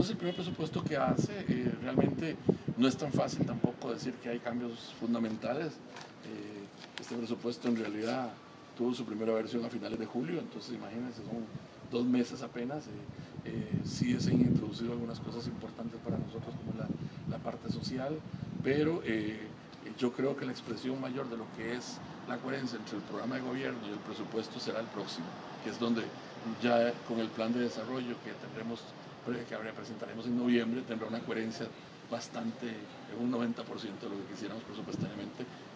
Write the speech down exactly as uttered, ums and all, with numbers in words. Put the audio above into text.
Es el primer presupuesto que hace, eh, realmente no es tan fácil tampoco decir que hay cambios fundamentales. Eh, este presupuesto en realidad tuvo su primera versión a finales de julio, entonces imagínense, son dos meses apenas. Eh, eh, sí se han introducido algunas cosas importantes para nosotros como la, la parte social, pero eh, yo creo que la expresión mayor de lo que es la coherencia entre el programa de gobierno y el presupuesto será el próximo, que es donde ya con el plan de desarrollo que tendremos, que presentaremos en noviembre, tendrá una coherencia bastante, en un noventa por ciento de lo que quisiéramos presupuestariamente